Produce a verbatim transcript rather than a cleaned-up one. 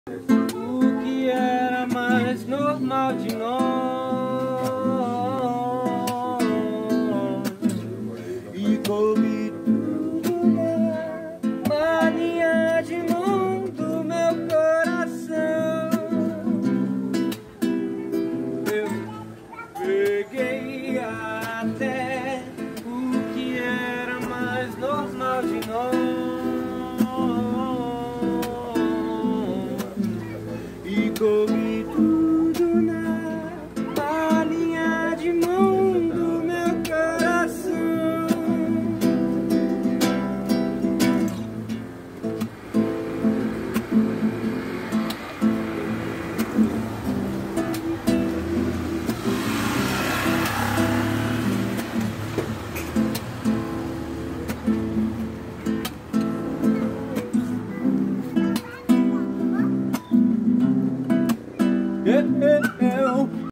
O que era mais normal de nós, e coube tudo na mania de mundo, meu coração. Eu peguei até o que era mais normal de nós, e coube tudo na palhinha de mão do meu coração. Eu